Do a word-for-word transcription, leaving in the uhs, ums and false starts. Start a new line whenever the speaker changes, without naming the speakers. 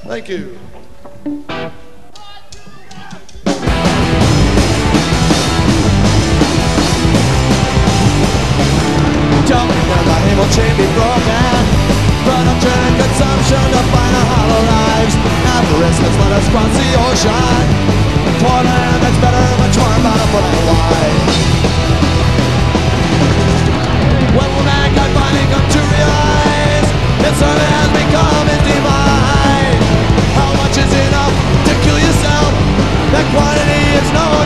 Thank you. Tell me that my evil chain be broken. Production and consumption define our hollow lives. Avarice has let us cross the ocean for land that's better, much more bountiful and wide. When will mankind finally come to realize that service has become its demise? How much is enough to kill yourself? That quantity is no